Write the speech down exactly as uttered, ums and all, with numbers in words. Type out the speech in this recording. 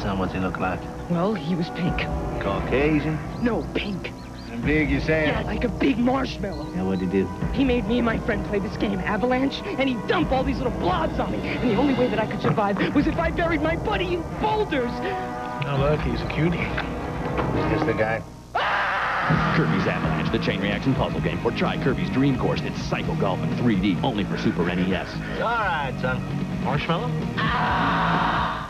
son, what's he look like? Well, he was pink. Caucasian? No, pink. And big, you say? Yeah, like a big marshmallow. Yeah, what'd he do? He made me and my friend play this game, Avalanche, and he'd dump all these little blobs on me. And the only way that I could survive was if I buried my buddy in boulders. Oh, look, he's a cutie. Is this the guy? Kirby's Avalanche, the chain reaction puzzle game. Or try Kirby's Dream Course. It's Psycho Golf in three D, only for Super N E S. All right, son. Marshmallow? Ah!